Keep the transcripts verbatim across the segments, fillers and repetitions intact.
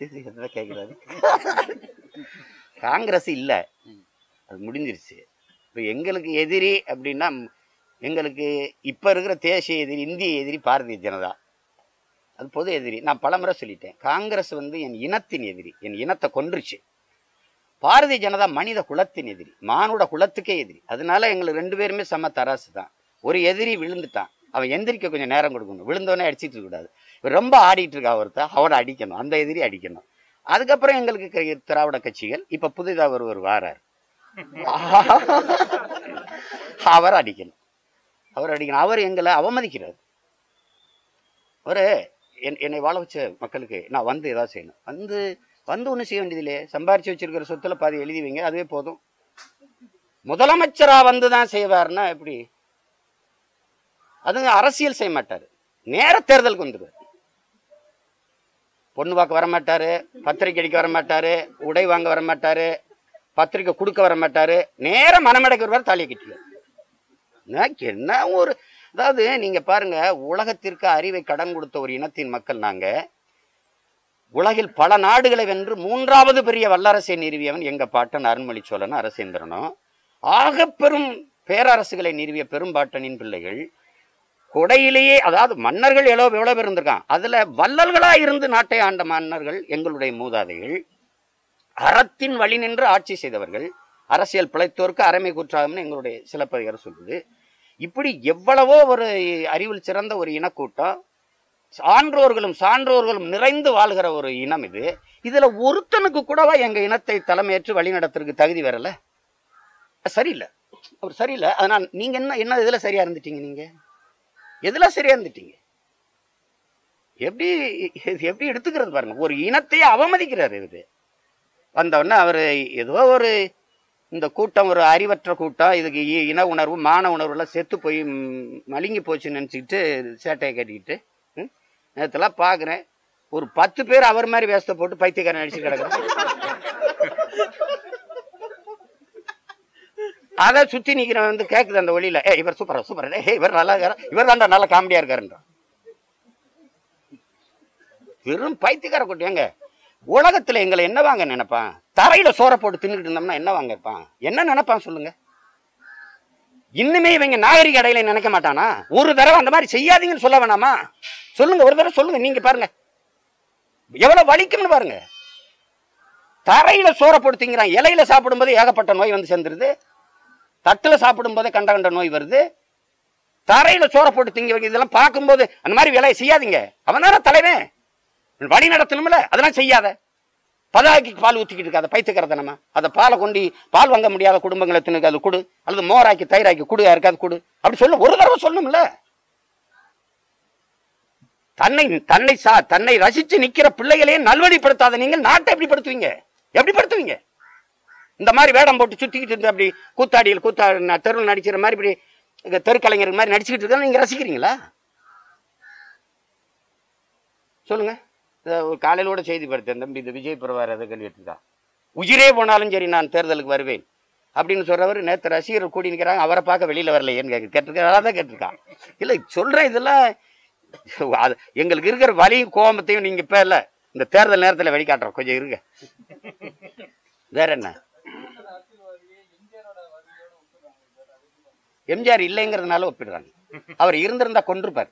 கேட்குறாரு. காங்கிரஸ் இல்லை, அது முடிஞ்சிருச்சு. இப்போ எங்களுக்கு எதிரி அப்படின்னா எங்களுக்கு இப்போ இருக்கிற தேசிய எதிரி, இந்திய எதிரி பாரதிய ஜனதா, அது பொது எதிரி. நான் பலமுறை சொல்லிட்டேன். காங்கிரஸ் வந்து என் இனத்தின் எதிரி, என் இனத்தை கொன்றுச்சு. பாரதிய ஜனதா மனித குலத்தின் எதிரி, மானுட குலத்துக்கே எதிரி. அதனால எங்களுக்கு ரெண்டு பேருமே சம தராசு தான். ஒரு எதிரி விழுந்துட்டான், அவன் எந்திரிக்க கொஞ்சம் நேரம் கொடுக்கணும். விழுந்தோடனே அடிச்சிட்டு இருக்கக்கூடாது. ரொம்ப ஆடிட்டு இருக்கா ஒருத்தர், அவனை அடிக்கணும், அந்த எதிரி அடிக்கணும். அதுக்கப்புறம் எங்களுக்கு திராவிட கட்சிகள், இப்போ புதிதாக ஒருவர் வாரார், அவர் அடிக்கணும், அவர் அடிக்கணும். அவர் எங்களை அவமதிக்கிறார். அவர் என் என்னை வாழ வச்ச மக்களுக்கு நான் வந்து ஏதாவது செய்யணும். வந்து வந்து ஒன்றும் செய்ய வேண்டியதில்லையே, சம்பாரிச்சு வச்சிருக்கிற சொத்துல பாதி எழுதி வைங்க, அதுவே போதும். முதலமைச்சரா வந்து தான் செய்வார்னா எப்படி? அது அரசியல் செய்ய மாட்டாரு, நேர தேர்தலுக்கு வந்துடுவார். பொண்ணு பார்க்க வர மாட்டாரு, பத்திரிக்கை அடிக்க வர மாட்டாரு, உடை வாங்க வர மாட்டாரு, பத்திரிக்கை கொடுக்க வர மாட்டாரு, நேர மனமடைக்க வருவார், தாலியை கட்டிடுவார். என்ன ஒரு, அதாவது நீங்க பாருங்க, உலகத்திற்கு அறிவை கடன் கொடுத்த ஒரு இனத்தின் மக்கள் நாங்க. உலகில் பல நாடுகளை வென்று மூன்றாவது பெரிய வல்லரசை நிறுவியவன் எங்க பாட்டன் அருண்மொழி சோழன் அரசேந்திரனும். ஆக பெரும் பேரரசுகளை நிறுவிய பெரும்பாட்டனின் பிள்ளைகள். கொடையிலேயே, அதாவது மன்னர்கள் எவ்வளோ எவ்வளோ பேர் இருந்திருக்கான், அதுல வள்ளல்களா இருந்து நாட்டை ஆண்ட மன்னர்கள் எங்களுடைய மூதாதைகள். அறத்தின் வழி நின்று ஆட்சி செய்தவர்கள். அரசியல் பிழைத்தோருக்கு அறமை குற்றாகம்னு எங்களுடைய சிலப்பதிகாரம் சொல்லுது. இப்படி எவ்வளவோ ஒரு அறிவில் சிறந்த ஒரு இனக்கூட்டம், சான்றோர்களும் சான்றோர்களும் நிறைந்து வாழ்கிற ஒரு இனம் இது. இதுல ஒருத்தனுக்கு கூடவா எங்க இனத்தை தலைமையேற்று வழி நடத்துறதுக்கு தகுதி வரல? சரியில்லை, அவர் சரியில்லை. அதனால் நீங்க என்ன என்ன இதுல சரியா இருந்துட்டீங்க? நீங்க எதுல சரியா இருந்துட்டீங்க? எப்படி எப்படி எடுத்துக்கிறது பாருங்க. ஒரு இனத்தையே அவமதிக்கிறாரு இது. வந்தவுடனே அவரு ஏதோ ஒரு இந்த கூட்டம் ஒரு அறிவற்ற கூட்டம், இதுக்கு இன உணர்வு மான உணர்வு எல்லாம் செத்து போய் மழுங்கி போச்சுன்னு நினச்சிக்கிட்டு சேட்டையை கட்டிக்கிட்டு நேரத்தெல்லாம் பார்க்குறேன், ஒரு பத்து பேர் அவர் மாதிரி வேஸ்தை போட்டு பைத்தியக்காரன் அடிச்சு கிடக்குறேன். அதை சுற்றி நிற்கிறவன் வந்து கேட்குது அந்த ஒளியில, ஏ இவர் சூப்பரா சூப்பர், ஏ இவர் நல்லா இருக்காரு, இவர் தான்டா நல்லா காமெடியா இருக்காருன்றான். வெறும் பைத்தியக்கார கூட்டம். எங்க உலகத்துல எங்களை என்ன வாங்க நினைப்பான்? தரையில சோற போட்டு தின்னுக்கிட்டு இருந்தோம்னா என்ன வாங்க இருப்பான்? என்ன நினைப்பான் சொல்லுங்க? இன்னுமே இவங்க நாகரிக அடையில நினைக்க மாட்டானா? ஒரு தடவை அந்த மாதிரி செய்யாதீங்கன்னு சொல்ல வேணாமா? சொல்லுங்க, ஒரு தடவை சொல்லுங்க. நீங்க பாருங்க எவ்வளவு வலிக்கும்னு பாருங்க. தரையில சோற போட்டு திங்கிறான். இலையில சாப்பிடும் போது ஏகப்பட்ட நோய் வந்து சேர்ந்துருது, தட்டுல சாப்பிடும் போதே கண்ட கண்ட நோய் வருது. தரையில சோற போட்டு திங்க வைக்க, இதெல்லாம் பார்க்கும்போது அந்த மாதிரி வேலையை செய்யாதீங்க. அவன் தானே தலைவன், வழி நடத்தணும்ல. அதெல்லாம் செய்யாத. பதாக்கி பால் ஊற்றிக்கிட்டு இருக்காத பைத்துக்கிறத. நம்ம அதை பாலை கொண்டு பால் வாங்க முடியாத குடும்பங்களை தின்னுக்கு அது கொடு, அல்லது மோராக்கி தயிராக்கி குடு, யாருக்காது கொடு, அப்படி சொல்ல ஒரு தடவை சொல்லணும்ல. தன்னை தன்னை சா தன்னை ரசிச்சு நிக்கிற பிள்ளைகளையே நல்வழிப்படுத்தாத நீங்கள் நாட்டை எப்படி படுத்துவீங்க? எப்படி படுத்துவீங்க? இந்த மாதிரி வேடம் போட்டு சுத்திக்கிட்டு இருந்து அப்படி கூத்தாடியில் கூத்தா தெருவில் நடிக்கிற மாதிரி இப்படி தெருக்கலைஞர் மாதிரி நடிச்சுக்கிட்டு இருக்கா நீங்க ரசிக்கிறீங்களா? சொல்லுங்க. ஒரு காலையிலோட செய்தி படுத்தேன், தம்பி இந்த விஜய் பிரபார் அதை கேள்விட்டுருக்கா, உயிரே போனாலும் சரி நான் தேர்தலுக்கு வருவேன் அப்படின்னு சொல்றவர் நேற்று ரசிகர்கள் கூடி நிற்கிறாங்க, அவரை பார்க்க வெளியில வரலையேன்னு கேட்க கேட்டிருக்கா தான் கேட்டிருக்கான். இல்லை சொல்றேன், இதெல்லாம் எங்களுக்கு இருக்கிற வலியும் கோபத்தையும் நீங்க இப்ப இல்ல இந்த தேர்தல் நேரத்தில் வெளிக்காட்டுறோம். கொஞ்சம் இருங்க. வேற என்ன? எம்ஜிஆர் இல்லைங்கிறதுனால ஒப்பிடுறாங்க. அவர் இருந்திருந்தா கொண்டிருப்பார்.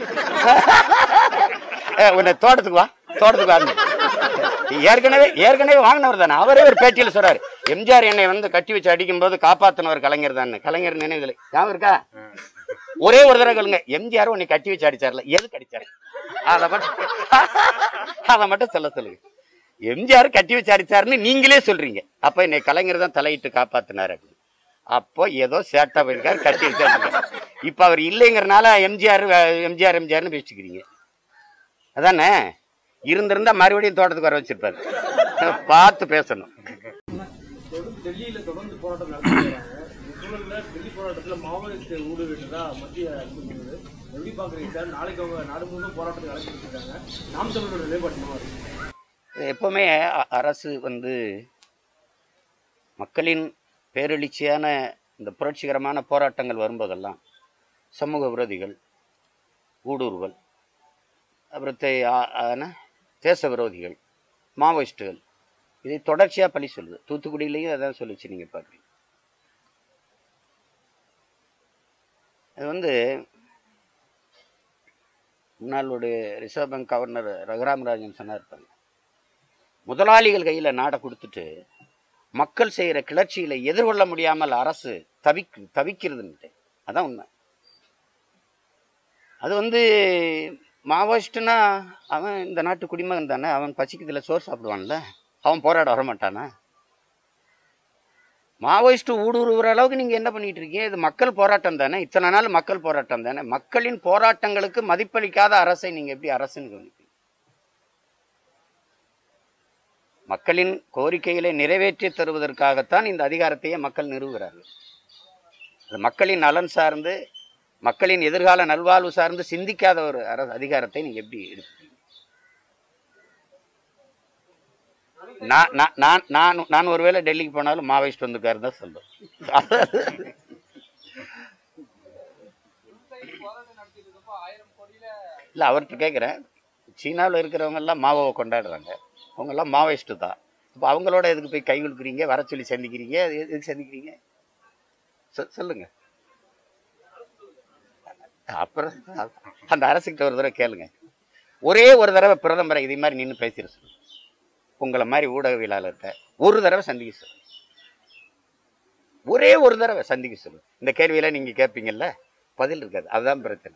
உன்னை தோட்டத்துக்கு வா, தோட்டத்துக்கு வா. ஏற்கனவே ஏற்கனவே வாங்கினவர் தானே. அவரே ஒரு பேட்டியில் சொல்றாரு, எம்ஜிஆர் என்னை வந்து கட்டி வச்சு அடிக்கும் போது காப்பாத்தினவர் கலைஞர் தான். கலைஞர் நினைவுகளை ஞாபகம் இருக்கா? ஒரே ஒரு தடவை சொல்லுங்க, எம்ஜிஆர் உன்னை கட்டி வச்சு அடிச்சார்ல, எதுக்கு அடிச்சாரு? அதை மட்டும் அதை மட்டும் சொல்ல சொல்லுங்க. எம்ஜிஆர் கட்டி வச்சு அடிச்சாருன்னு நீங்களே சொல்றீங்க, அப்ப என்னை கலைஞர் தான் தலையிட்டு காப்பாத்தினார் அப்படின்னு. அப்போ ஏதோ சேட்டா போயிருக்காரு, கட்டி வச்சாரு. இப்ப அவர் இல்லைங்கிறனால எம்ஜிஆர் எம்ஜிஆர் எம்ஜிஆர்னு பேசிக்கிறீங்க. அதானே? இருந்திருந்தா மறுபடியும் தோட்டத்துக்கு வர வச்சிருப்பாரு. பார்த்து பேசணும். டெல்லியில தொடர்ந்து போராட்டம் நடத்திட்டு டெல்லி போராட்டத்தில் மாவோயிஸ்ட் ஊடுருவிட்டதா மத்திய அரசு எப்படி பாக்குறீங்க சார்? நாளைக்கு அவங்க நாடு முழுவதும் போராட்டத்தை நடத்திட்டு இருக்காங்க. நாம் தமிழோட நிலைப்பாடு எப்பவுமே அரசு வந்து மக்களின் பேரெழுச்சியான இந்த புரட்சிகரமான போராட்டங்கள் வரும்போதெல்லாம் சமூக விரோதிகள், ஊடுருவல், அப்புறத்தை தேச விரோதிகள் மாவோயிஸ்டுகள். இதை தொடர்ச்சியாக பழி சொல்லுது. தூத்துக்குடியிலையும் அதான் சொல்லிச்சு. நீங்கள் பார்க்குறீங்க. அது வந்து முன்னாளுடைய Reserve Bank governor Raghuram Rajan சொன்னார், இருப்பாங்க, முதலாளிகள் கையில் நாடை கொடுத்துட்டு மக்கள் செய்கிற கிளர்ச்சிகளை எதிர்கொள்ள முடியாமல் அரசு தவிக்கு தவிக்கிறதுன்ட்டு. அதான் உண்மை. அது வந்து மாவோயிஸ்ட்னா அவன் இந்த நாட்டு குடிமகன் தானே, அவன் பசிக்கிறதுல சோறு சாப்பிடுவான்ல, அவன் போராட வரமாட்டானா? மாவோயிஸ்ட் ஊடுருவுற அளவுக்கு நீங்கள் என்ன பண்ணிட்டு இருக்கீங்க? இது மக்கள் போராட்டம் தானே, இத்தனை நாள் மக்கள் போராட்டம் தானே. மக்களின் போராட்டங்களுக்கு மதிப்பளிக்காத அரசை நீங்கள் எப்படி அரசுன்னு கவனிப்பீங்க? மக்களின் கோரிக்கைகளை நிறைவேற்றி தருவதற்காகத்தான் இந்த அதிகாரத்தையே மக்கள் நிறுவுகிறார்கள். அது மக்களின் நலன் சார்ந்து, மக்களின் எதிர்கால நல்வாழ்வு சார்ந்து சிந்திக்காத ஒரு அரசு அதிகாரத்தை நீங்கள் எப்படி எடுப்பீங்க? நான் நான் நான் நான் ஒருவேளை டெல்லிக்கு போனாலும் மாவோயிஸ்ட் வந்திருக்காரு தான் சொல்லுவேன். இல்லை, அவர்கிட்ட கேட்குறேன், சீனாவில் இருக்கிறவங்க எல்லாம் மாவோவை கொண்டாடுறாங்க, அவங்கெல்லாம் மாவோயிஸ்ட்டு தான். இப்போ அவங்களோட எதுக்கு போய் கை கொடுக்குறீங்க, வர சொல்லி சந்திக்கிறீங்க, எதுக்கு சந்திக்கிறீங்க சொல்லுங்க. அப்புறம் அந்த அரசுக்கிட்ட ஒரு தடவை கேளுங்க. ஒரே ஒரு தடவை பிரதமரை இதே மாதிரி நின்று பேசிட சொல்லுங்க. உங்களை மாதிரி ஊடகவியலாளர்கிட்ட ஒரு தடவை சந்திக்க சொல்லு, ஒரே ஒரு தடவை சந்திக்க சொல்லு. இந்த கேள்வியெல்லாம் நீங்கள் கேட்பீங்கல்ல, பதில் இருக்காது. அதுதான் பிரச்சனை.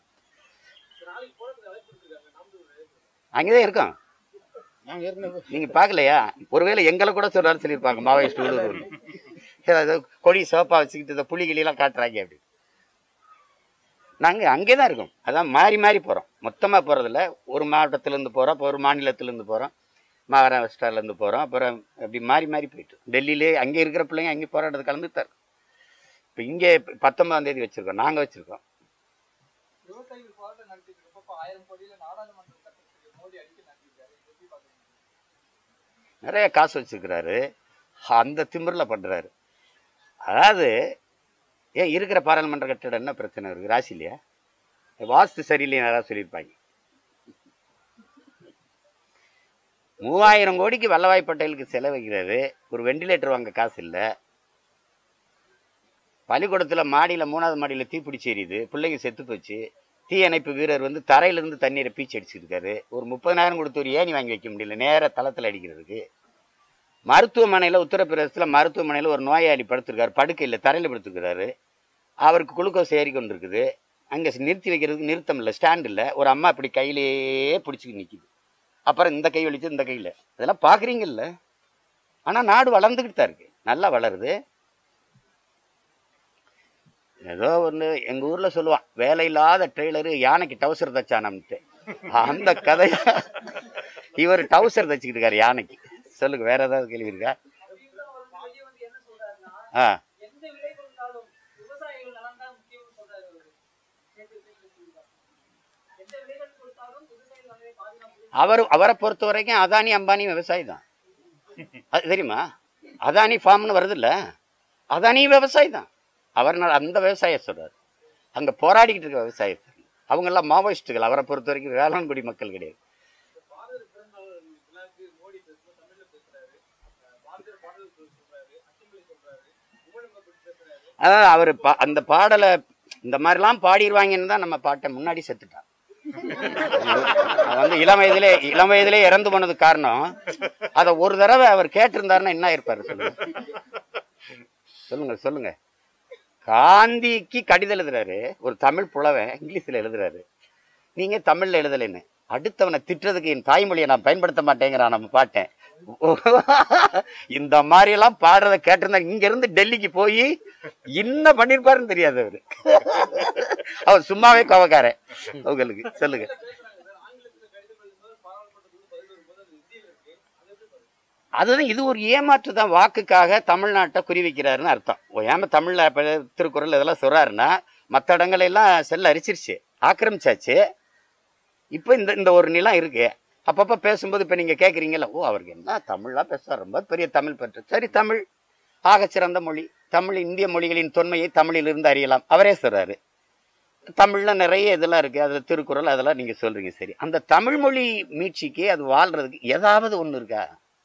அங்கேதான் இருக்கோம். நீங்க பார்க்கலையா? ஒருவேளை எங்களை கூட சொல்றாரு சொல்லியிருப்பாங்க மாவோயிஸ்ட் ஊடுருவல், கொடி சோப்பா வச்சுக்கிட்டு இந்த புலிகளெல்லாம் காட்டுறாங்க அப்படி. நாங்கள் அங்கே தான் இருக்கோம். அதான் மாறி மாறி போகிறோம். மொத்தமாக போகிறதில்ல. ஒரு மாவட்டத்திலேருந்து போகிறோம், இப்போ ஒரு மாநிலத்திலேருந்து போகிறோம், மகாராஷ்டிராலேருந்து போகிறோம், அப்புறம் அப்படி மாறி மாறி போயிட்டு டெல்லியிலே அங்கே இருக்கிற பிள்ளைங்க அங்கே போராட்டத்தை கலந்துட்டார். இப்போ இங்கே பத்தொன்பதாம் தேதி வச்சுருக்கோம், நாங்கள் வச்சுருக்கோம். நிறைய காசு வச்சுருக்கிறாரு, அந்த திமிரில் பண்ணுறாரு. அதாவது ஏன் இருக்கிற பாராளுமன்ற கட்டிடம் என்ன பிரச்சனை இருக்குது? ராசி இல்லையா? வாஸ்து சரியில்லைன்னு யாராவது சொல்லியிருப்பாங்க. மூவாயிரம் கோடிக்கு வல்லபாய் பட்டேலுக்கு செலவைக்கிறாரு, ஒரு வெண்டிலேட்டர் வாங்க காசு இல்லை. பள்ளிக்கூடத்தில் மாடியில் மூணாவது மாடியில் தீப்பிடிச்சி எரியுது, பிள்ளைங்க செத்து போச்சு. தீயணைப்பு வீரர் வந்து தரையிலிருந்து தண்ணீரை பீச்சு அடிச்சிருக்காரு. ஒரு முப்பதாயிரம் கொடுத்து ஒரு ஏணி வாங்கி வைக்க முடியல, நேர தளத்தில் அடிக்கிறதுக்கு. மருத்துவமனையில், உத்தரப்பிரதேசத்தில் மருத்துவமனையில் ஒரு நோயாளி படுத்திருக்காரு, படுக்கையில் தரையில் படுத்துருக்கிறாரு. அவருக்கு குளுக்கோஸ் ஏறி கொண்டு இருக்குது. அங்கே நிறுத்தி வைக்கிறதுக்கு நிறுத்தம் இல்லை, ஸ்டாண்ட் இல்லை. ஒரு அம்மா இப்படி கையிலேயே பிடிச்சிக்கிட்டு நிற்கிது. அப்புறம் இந்த கை வலிச்சு இந்த கையில். இதெல்லாம் பார்க்குறீங்கல்ல. ஆனால் நாடு வளர்ந்துக்கிட்டு தான் இருக்கு, நல்லா வளருது. ஏதோ ஒன்று எங்கள் ஊரில் சொல்லுவான், வேலையில்லாத ட்ரெய்லரு யானைக்கு டவுசர் தச்சானம்ட்டு. அந்த கதையா இவர் டவுசர் தச்சுக்கிட்டு இருக்காரு யானைக்கு. சொல்லுங்க, வேற ஏதாவது கேள்வி இருக்கா? ஆ, அவர் அவரை பொறுத்த வரைக்கும் அதானி அம்பானி விவசாயி தான். அது தெரியுமா? அதானி ஃபார்ம்னு வருது இல்லை, அதானி விவசாயி தான். அவர் அந்த விவசாய சொல்றாரு. அங்கே போராடிக்கிட்டு இருக்க விவசாயத்தை அவங்கெல்லாம் மாவோயிஸ்டுகள். அவரை பொறுத்த வரைக்கும் வேளாண்குடி மக்கள் கிடையாது. அதாவது அவர் பா அந்த பாடலை இந்த மாதிரிலாம் பாடிடுவாங்கன்னு தான் நம்ம பாட்டை முன்னாடி செத்துட்டான். வந்து இளம் வயதிலே இளம் வயதிலே இறந்து போனதுக்கு காரணம், அதை ஒரு தடவை அவர் கேட்டிருந்தாருன்னா என்ன இருப்பாரு சொல்லுங்க சொல்லுங்க சொல்லுங்க. காந்திக்கு கடிதம் எழுதுறாரு ஒரு தமிழ் புலவன், இங்கிலீஷ்ல எழுதுறாரு. நீங்க தமிழ்ல எழுதலைன்னு, அடுத்தவனை திட்டுறதுக்கு என் தாய்மொழியை நான் பயன்படுத்த மாட்டேங்கிறான் நம்ம பாட்டேன். இந்த மாதிரி எல்லாம் பாடுறத கேட்டிருந்தா இங்க இருந்து டெல்லிக்கு போய் என்ன பண்ணிருப்பாருன்னு தெரியாது அவரு. அவர் சும்மாவே கோவக்காரன். உங்களுக்கு சொல்லுங்க. அதுதான், இது ஒரு ஏமாற்று தான். வாக்குக்காக தமிழ்நாட்டை குறிவிக்கிறாருன்னு அர்த்தம். ஏமா தமிழ்ல திருக்குறள் இதெல்லாம் சொல்றாருன்னா மற்ற இடங்கள் எல்லாம் செல்ல அரிச்சிருச்சு, ஆக்கிரமிச்சாச்சு. இப்போ இந்த இந்த ஒரு நிலம் இருக்கு. அப்பப்போ பேசும்போது இப்போ நீங்கள் கேட்குறீங்கல்ல, ஓ அவருக்கு என்ன தமிழ்லாம் பேசுவார், ரொம்ப பெரிய தமிழ் பற்று. சரி, தமிழ் ஆகச்சிறந்த மொழி, தமிழ் இந்திய மொழிகளின் தொன்மையை தமிழில் இருந்து அறியலாம் அவரே சொல்றாரு. தமிழ்ல நிறைய இதெல்லாம் இருக்கு, அதில் திருக்குறள் அதெல்லாம் நீங்கள் சொல்றீங்க. சரி, அந்த தமிழ் மொழி மீட்சிக்கு அது வாழ்றதுக்கு ஏதாவது ஒன்று இருக்கா?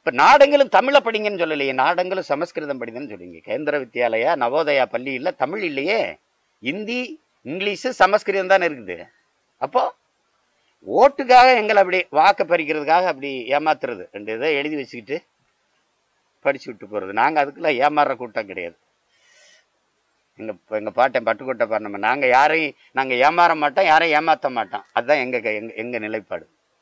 இப்ப நாடங்களும் தமிழை படிங்கன்னு சொல்லலையே, நாடங்களும் சமஸ்கிருதம் படிங்கன்னு சொல்லுங்க. கேந்திர வித்யாலயா நவோதயா பள்ளியில தமிழ் இல்லையே, இந்தி இங்கிலீஷு சமஸ்கிருதம் தானே இருக்குது. அப்போ ஓட்டுக்காக எங்களை அப்படி வாக்கு பறிக்கிறதுக்காக அப்படி ஏமாத்துறது, ரெண்டு இதை எழுதி வச்சுக்கிட்டு படிச்சு விட்டு போறது. நாங்க அதுக்குள்ள ஏமாறுற கூட்டம் கிடையாது. எங்க எங்க பாட்டன் பட்டுக்கோட்டை பாருநம்ம, நாங்க யாரையும் நாங்க ஏமாற மாட்டோம், யாரையும் ஏமாற்ற மாட்டோம். அதுதான் எங்க எங்க எங்க நிலைப்பாடு.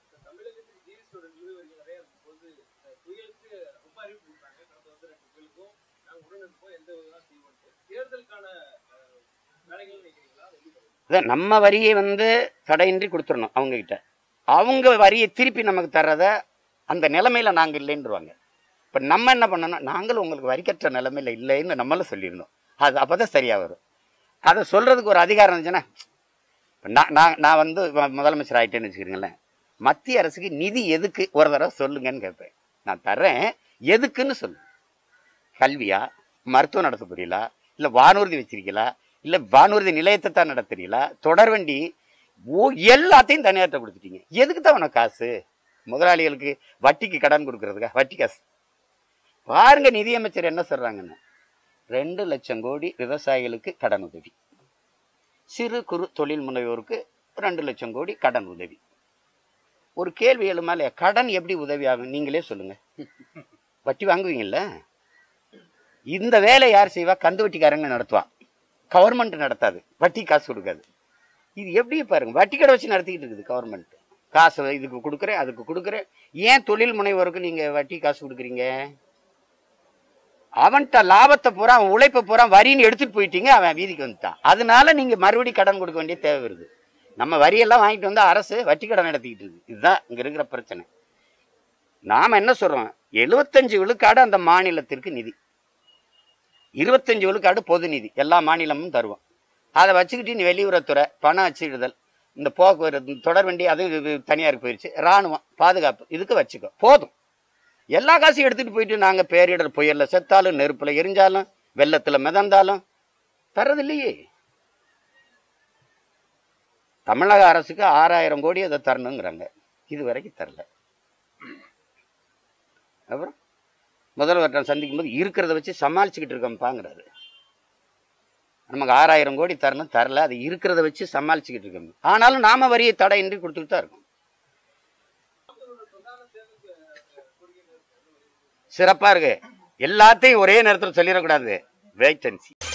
நம்ம வரியை வந்து தடையின்றி கொடுத்துடணும் அவங்க கிட்ட. அவங்க வரியை திருப்பி நமக்கு தர்றத அந்த நிலைமையில நாங்க இல்லைன்றுவாங்க. இப்ப நம்ம என்ன பண்ணணும், நாங்களும் உங்களுக்கு வரிக்கற்ற நிலைமையில இல்லைன்னு நம்மளும் சொல்லிடணும். அது அப்பதான் சரியா வரும். அதை சொல்றதுக்கு ஒரு அதிகாரம் இருந்துச்சுன்னா, நான் நான் நான் வந்து முதலமைச்சர் ஆயிட்டேன்னு வச்சுக்கிறீங்களேன், மத்திய அரசுக்கு நிதி எதுக்கு ஒரு தடவை சொல்லுங்கன்னு கேட்பேன். நான் தர்றேன், எதுக்குன்னு சொல்லு. கல்வியா, மருத்துவம் நடத்த புரியலா, இல்லை வானூர்தி வச்சிருக்கீங்களா, இல்லை வானூர்தி நிலையத்தை தான் நடத்துறீங்களா, தொடர்வண்டி எல்லாத்தையும் தனியார்ட்ட கொடுத்துட்டீங்க, எதுக்கு தான் உனக்கு காசு? முதலாளிகளுக்கு வட்டிக்கு கடன் கொடுக்கறதுக்கா? வட்டி காசு பாருங்க. நிதியமைச்சர் என்ன சொல்றாங்கன்னு, ரெண்டு லட்சம் கோடி விவசாயிகளுக்கு கடன் உதவி, சிறு குறு தொழில் முனைவோருக்கு ரெண்டு லட்சம் கோடி கடன் உதவி. ஒரு கேள்வி எழுமாலே, கடன் எப்படி உதவி ஆகும் நீங்களே சொல்லுங்க. வட்டி வாங்குவீங்கல்ல, இந்த வேலை யார் செய்வா? கந்து வட்டிக்காரங்க நடத்துவா, கவர்மெண்ட் நடத்தாது, வட்டி காசு கொடுக்காது. இது எப்படி பாருங்க, வட்டி கடை வச்சு நடத்திக்கிட்டு இருக்குது கவர்மெண்ட். காசு இதுக்கு கொடுக்குறேன் அதுக்கு கொடுக்குறேன். ஏன் தொழில் முனைவோருக்கு நீங்க வட்டி காசு கொடுக்குறீங்க? அவன்கிட்ட லாபத்தை பூரா, அவன் உழைப்பை பூரா வரின்னு எடுத்துட்டு போயிட்டீங்க, அவன் வீதிக்கு வந்துட்டான். அதனால நீங்க மறுபடியும் கடன் கொடுக்க வேண்டிய தேவை வருது. நம்ம வரியெல்லாம் வாங்கிட்டு வந்து அரசு வட்டி கடன் நடத்திக்கிட்டு இருக்கு. இதுதான் இங்க இருக்கிற பிரச்சனை. நாம என்ன சொல்றோம், எழுபத்தஞ்சு விழுக்காடு அந்த மாநிலத்திற்கு நிதி, இருபத்தஞ்சு விழுக்காடு பொது நிதி எல்லா மாநிலமும் தருவோம். அதை வச்சுக்கிட்டு நீ வெளியுறவுத்துறை, பணம் அச்சிடுதல், இந்த போக்குவரத்து, தொடர்வண்டி அது தனியாருக்கு போயிடுச்சு, இராணுவம், பாதுகாப்பு, இதுக்கு வச்சுக்கோ போதும். எல்லா காசையும் எடுத்துட்டு போயிட்டு நாங்க பேரிடர் புயல்ல செத்தாலும், நெருப்புல எரிஞ்சாலும், வெள்ளத்துல மிதந்தாலும் தர்றது இல்லையே. தமிழக அரசுக்கு ஆறாயிரம் கோடி அதை தரணுங்கிறாங்க, இது வரைக்கும் தரல. அப்புறம் முதல்வர் சந்திக்கும் போது இருக்கிறத வச்சு சமாளிச்சுக்கிட்டு இருக்கோம்ப்பாங்கிறாரு. நமக்கு ஆறாயிரம் கோடி தரணும், தரல, அது இருக்கிறத வச்சு சமாளிச்சுக்கிட்டு இருக்கோம். ஆனாலும் நாம வரியை தடையின்றி கொடுத்துட்டு தான் இருக்கோம். சிறப்பா இருக்கு. எல்லாத்தையும் ஒரே நேரத்தில் சொல்லிடக்கூடாது. Wait and sea.